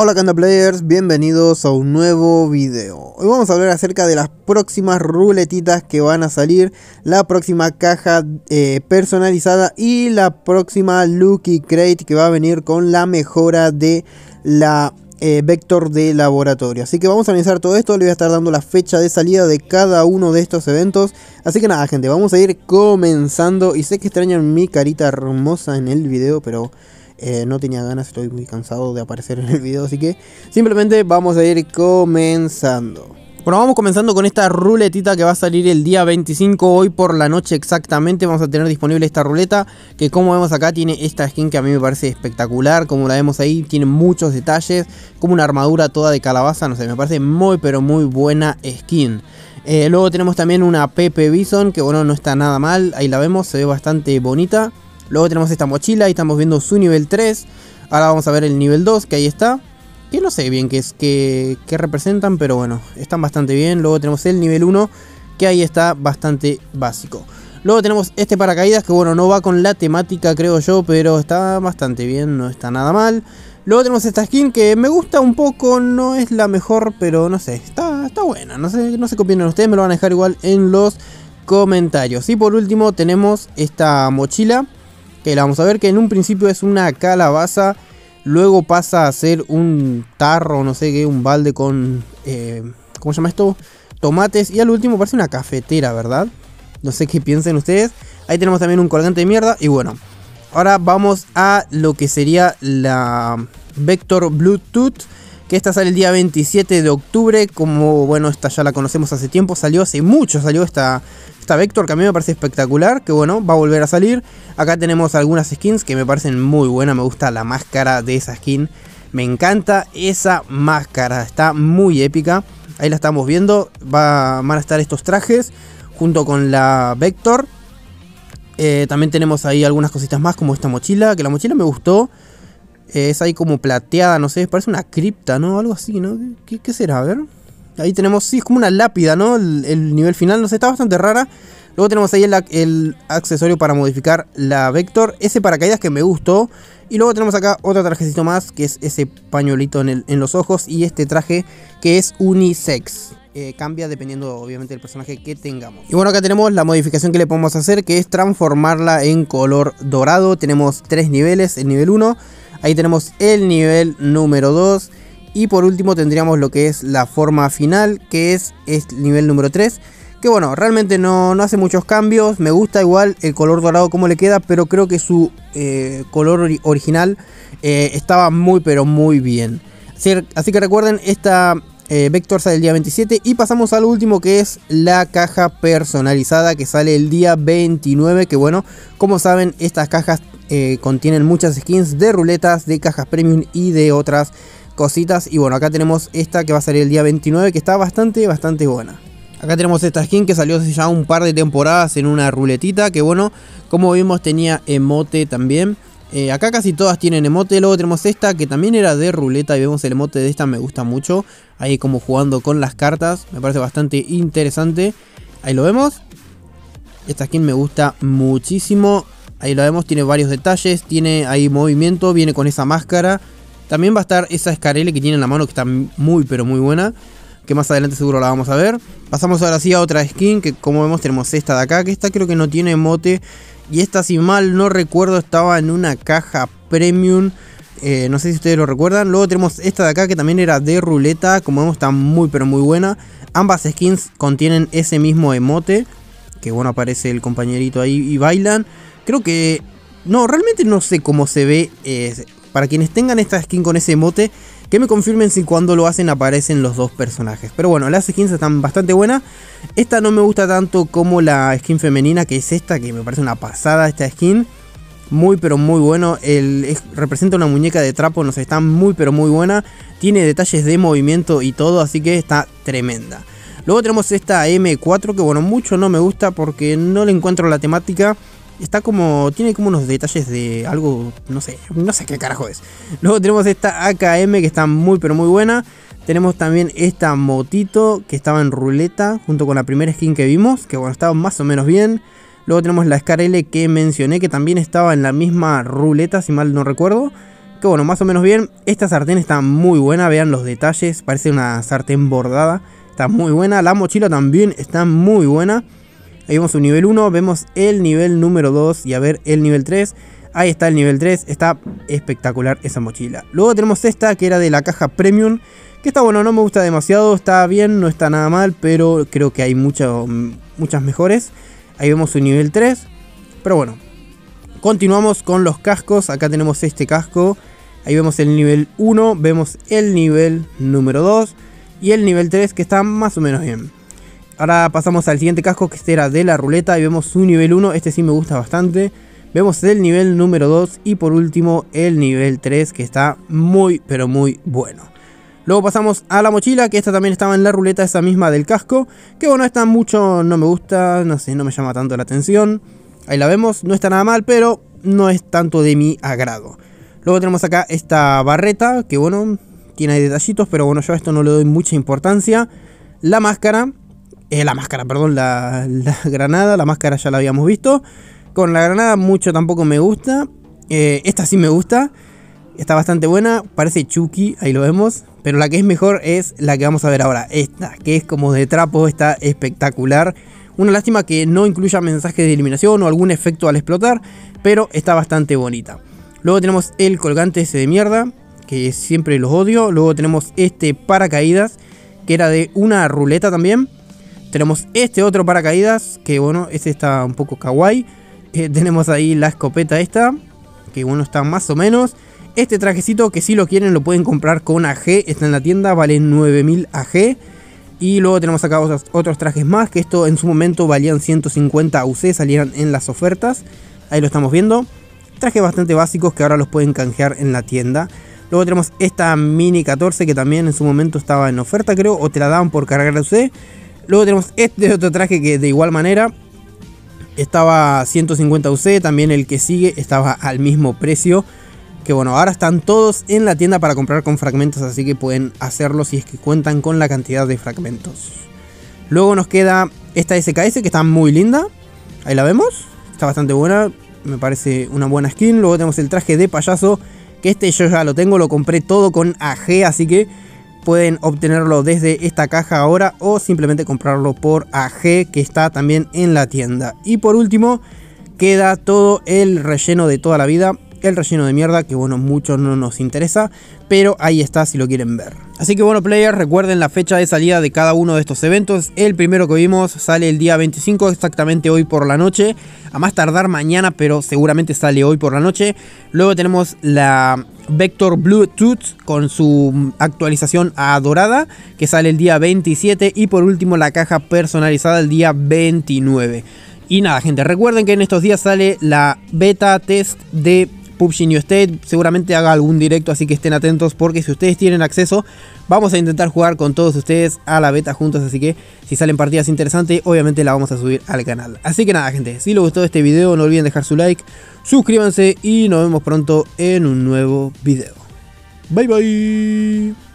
Hola Canda Players, bienvenidos a un nuevo video. Hoy vamos a hablar acerca de las próximas ruletitas que van a salir, la próxima caja personalizada y la próxima Lucky Crate que va a venir con la mejora de la Vector de laboratorio. Así que vamos a analizar todo esto, le voy a estar dando la fecha de salida de cada uno de estos eventos. Así que nada gente, vamos a ir comenzando y sé que extrañan mi carita hermosa en el video, pero... no tenía ganas, estoy muy cansado de aparecer en el video, así que simplemente vamos a ir comenzando. Bueno, vamos comenzando con esta ruletita que va a salir el día 25, hoy por la noche exactamente. Vamos a tener disponible esta ruleta, que como vemos acá tiene esta skin que a mí me parece espectacular. Como la vemos ahí, tiene muchos detalles, como una armadura toda de calabaza, no sé, me parece muy pero muy buena skin. Luego tenemos también una Pepe Bison, que bueno, no está nada mal, ahí la vemos, se ve bastante bonita. Luego tenemos esta mochila, ahí estamos viendo su nivel 3. Ahora vamos a ver el nivel 2, que ahí está. Que no sé bien qué representan, pero bueno, están bastante bien. Luego tenemos el nivel 1, que ahí está bastante básico. Luego tenemos este paracaídas, que bueno, no va con la temática creo yo, pero está bastante bien, no está nada mal. Luego tenemos esta skin que me gusta un poco, no es la mejor, pero no sé, está buena. No sé qué opinan ustedes, me lo van a dejar igual en los comentarios. Y por último tenemos esta mochila, que la vamos a ver, que en un principio es una calabaza, luego pasa a ser un tarro, no sé qué, un balde con, ¿cómo se llama esto? Tomates, y al último parece una cafetera, ¿verdad? No sé qué piensen ustedes. Ahí tenemos también un colgante de mierda, y bueno, ahora vamos a lo que sería la Vector Bluetooth, que esta sale el día 27 de octubre, como bueno, esta ya la conocemos hace tiempo, salió hace mucho, salió esta Vector, que a mí me parece espectacular, que bueno, va a volver a salir. Acá tenemos algunas skins que me parecen muy buenas, me gusta la máscara de esa skin, me encanta esa máscara, está muy épica. Ahí la estamos viendo, van a estar estos trajes junto con la Vector. También tenemos ahí algunas cositas más, como esta mochila, que la mochila me gustó. Es ahí como plateada, no sé, parece una cripta, ¿no? Algo así, ¿no? ¿Qué será? A ver. Ahí tenemos, sí, es como una lápida, ¿no? El nivel final, no sé, está bastante rara. Luego tenemos ahí el accesorio para modificar la Vector, ese paracaídas que me gustó. Y luego tenemos acá otro trajecito más, que es ese pañuelito en los ojos. Y este traje que es unisex. Cambia dependiendo obviamente del personaje que tengamos. Y bueno, acá tenemos la modificación que le podemos hacer, que es transformarla en color dorado. Tenemos 3 niveles, el nivel 1. Ahí tenemos el nivel número 2. Y por último tendríamos lo que es la forma final, que es el nivel número 3. Que bueno, realmente no hace muchos cambios. Me gusta igual el color dorado como le queda, pero creo que su color original estaba muy pero muy bien. Así que recuerden, esta Vector sale el día 27. Y pasamos al último, que es la caja personalizada, que sale el día 29. Que bueno, como saben, estas cajas contienen muchas skins de ruletas, de cajas premium y de otras cositas. Y bueno, acá tenemos esta que va a salir el día 29, que está bastante buena. Acá tenemos esta skin que salió hace ya un par de temporadas en una ruletita, que bueno, como vimos tenía emote también. Acá casi todas tienen emote. Luego tenemos esta que también era de ruleta y vemos el emote de esta, me gusta mucho. Ahí como jugando con las cartas, me parece bastante interesante. Ahí lo vemos. Esta skin me gusta muchísimo. Ahí lo vemos, tiene varios detalles, tiene ahí movimiento, viene con esa máscara. También va a estar esa escarele que tiene en la mano, que está muy pero muy buena, que más adelante seguro la vamos a ver. Pasamos ahora sí a otra skin, que como vemos tenemos esta de acá, que esta creo que no tiene emote. Y esta, si mal no recuerdo, estaba en una caja premium, no sé si ustedes lo recuerdan. Luego tenemos esta de acá, que también era de ruleta, como vemos está muy pero muy buena. Ambas skins contienen ese mismo emote, que bueno, aparece el compañerito ahí y bailan. Creo que... no, realmente no sé cómo se ve. Para quienes tengan esta skin con ese emote, que me confirmen si cuando lo hacen aparecen los dos personajes. Pero bueno, las skins están bastante buenas. Esta no me gusta tanto como la skin femenina, que es esta, que me parece una pasada esta skin. Muy pero muy bueno. Representa una muñeca de trapo, no sé, está muy pero muy buena. Tiene detalles de movimiento y todo, así que está tremenda. Luego tenemos esta M4, que bueno, mucho no me gusta porque no le encuentro la temática. Está como, tiene como unos detalles de algo, no sé qué carajo es. Luego tenemos esta AKM, que está muy pero muy buena. Tenemos también esta motito que estaba en ruleta junto con la primera skin que vimos, que bueno, estaba más o menos bien. Luego tenemos la Scarlet que mencioné, que también estaba en la misma ruleta, si mal no recuerdo. que bueno, más o menos bien. Esta sartén está muy buena, vean los detalles, parece una sartén bordada, está muy buena. La mochila también está muy buena. Ahí vemos un nivel 1, vemos el nivel número 2 y a ver el nivel 3. Ahí está el nivel 3, está espectacular esa mochila. Luego tenemos esta que era de la caja Premium, que está bueno, no me gusta demasiado, está bien, no está nada mal, pero creo que hay muchas mejores. Ahí vemos un nivel 3, pero bueno. Continuamos con los cascos, acá tenemos este casco. Ahí vemos el nivel 1, vemos el nivel número 2 y el nivel 3 que está más o menos bien. Ahora pasamos al siguiente casco, que este era de la ruleta, y vemos un nivel 1, este sí me gusta bastante. Vemos el nivel número 2 y por último el nivel 3, que está muy pero muy bueno. Luego pasamos a la mochila, que esta también estaba en la ruleta, esa misma del casco, que bueno, esta mucho no me gusta, no sé, no me llama tanto la atención. Ahí la vemos, no está nada mal, pero no es tanto de mi agrado. Luego tenemos acá esta barreta, que bueno, tiene detallitos, pero bueno, yo a esto no le doy mucha importancia. La máscara, perdón, la granada, la máscara ya la habíamos visto. Con la granada mucho tampoco me gusta. Esta sí me gusta, está bastante buena, parece Chucky, ahí lo vemos. Pero la que es mejor es la que vamos a ver ahora, esta, que es como de trapo, está espectacular. Una lástima que no incluya mensajes de eliminación o algún efecto al explotar, pero está bastante bonita. Luego tenemos el colgante ese de mierda, que siempre los odio. Luego tenemos este paracaídas, que era de una ruleta también. Tenemos este otro paracaídas, que bueno, este está un poco kawaii. Tenemos ahí la escopeta esta, que bueno, está más o menos. Este trajecito, que si lo quieren lo pueden comprar con AG, está en la tienda, vale 9000 AG. Y luego tenemos acá otros trajes más, que esto en su momento valían 150 UC, salían en las ofertas. Ahí lo estamos viendo. Trajes bastante básicos que ahora los pueden canjear en la tienda. Luego tenemos esta Mini 14, que también en su momento estaba en oferta, creo, o te la daban por cargar UC. Luego tenemos este otro traje que de igual manera estaba 150 UC, también el que sigue estaba al mismo precio. Que bueno, ahora están todos en la tienda para comprar con fragmentos, así que pueden hacerlo si es que cuentan con la cantidad de fragmentos. Luego nos queda esta SKS, que está muy linda. Ahí la vemos, está bastante buena, me parece una buena skin. Luego tenemos el traje de payaso, que este yo ya lo tengo, lo compré todo con AG, así que pueden obtenerlo desde esta caja ahora o simplemente comprarlo por AG, que está también en la tienda. Y por último queda todo el relleno de toda la vida, el relleno de mierda, que bueno, mucho no nos interesa, pero ahí está si lo quieren ver. Así que bueno, players, recuerden la fecha de salida de cada uno de estos eventos. El primero que vimos sale el día 25, exactamente hoy por la noche, a más tardar mañana, pero seguramente sale hoy por la noche. Luego tenemos la Vector Bluetooth con su actualización a dorada, que sale el día 27. Y por último la caja personalizada el día 29. Y nada, gente, recuerden que en estos días sale la beta test de PUBG New State. Seguramente haga algún directo, así que estén atentos, porque si ustedes tienen acceso, vamos a intentar jugar con todos ustedes a la beta juntos. Así que si salen partidas interesantes, obviamente la vamos a subir al canal. Así que nada, gente, si les gustó este video, no olviden dejar su like, suscríbanse y nos vemos pronto en un nuevo video. Bye bye.